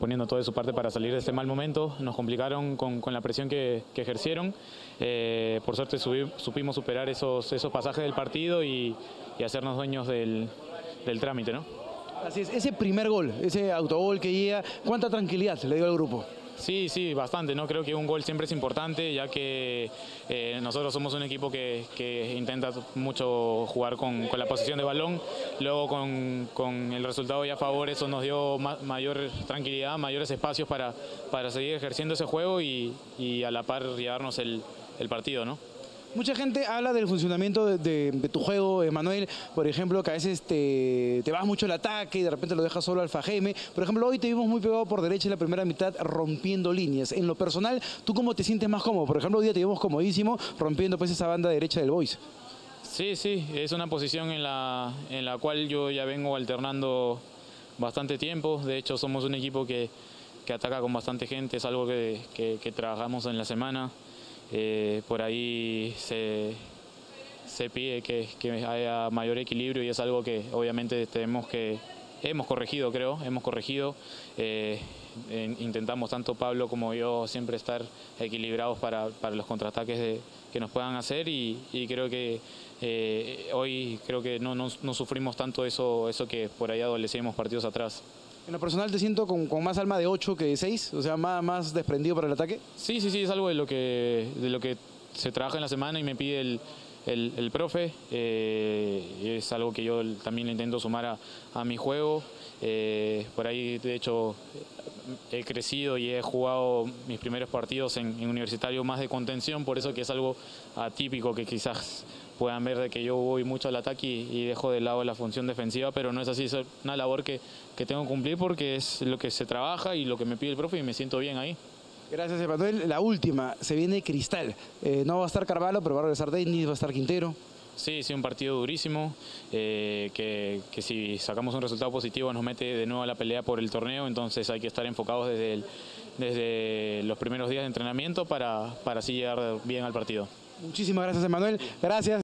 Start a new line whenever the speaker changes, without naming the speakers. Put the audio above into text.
poniendo todo de su parte para salir de este mal momento. Nos complicaron con la presión que ejercieron. Por suerte supimos superar esos pasajes del partido y hacernos dueños del trámite, ¿no?
Así es, ese primer gol, ese autogol que llega, ¿cuánta tranquilidad le dio al grupo?
Sí, bastante, ¿no? Creo que un gol siempre es importante, ya que nosotros somos un equipo que intenta mucho jugar con la posesión de balón. Luego con el resultado ya a favor, eso nos dio mayor tranquilidad, mayores espacios para seguir ejerciendo ese juego y a la par llevarnos el partido, ¿no?
Mucha gente habla del funcionamiento de tu juego, Manuel, por ejemplo, que a veces te vas mucho al ataque y de repente lo dejas solo al Fajeme. Por ejemplo, hoy te vimos muy pegado por derecha en la primera mitad, rompiendo líneas. En lo personal, ¿tú cómo te sientes más cómodo? Por ejemplo, hoy día te vimos comodísimo rompiendo pues esa banda derecha del Boys.
Sí, es una posición en la cual yo ya vengo alternando bastante tiempo. De hecho, somos un equipo que ataca con bastante gente, es algo que trabajamos en la semana. Por ahí se pide que haya mayor equilibrio y es algo que obviamente hemos corregido, hemos corregido. Intentamos tanto Pablo como yo siempre estar equilibrados para los contraataques que nos puedan hacer y creo que hoy creo que no sufrimos tanto eso que por ahí adolecíamos partidos atrás.
En lo personal te siento con más alma de 8 que de 6, o sea, más desprendido para el ataque.
Sí, es algo de lo que se trabaja en la semana y me pide el profe. Es algo que yo también le intento sumar a mi juego. Por ahí, de hecho, he crecido y he jugado mis primeros partidos en Universitario más de contención, por eso que es algo atípico que quizás puedan ver de que yo voy mucho al ataque y dejo de lado la función defensiva, pero no es así, es una labor que tengo que cumplir porque es lo que se trabaja y lo que me pide el profe y me siento bien ahí.
Gracias, Emanuel. La última, se viene Cristal. No va a estar Carvalho, pero va a regresar Denis, va a estar Quintero.
Sí, un partido durísimo, que si sacamos un resultado positivo nos mete de nuevo a la pelea por el torneo, entonces hay que estar enfocados desde los primeros días de entrenamiento para así llegar bien al partido.
Muchísimas gracias, Emanuel. Gracias.